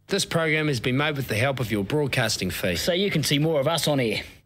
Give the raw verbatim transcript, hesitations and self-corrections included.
This program has been made with the help of your broadcasting fee. So you can see more of us on air.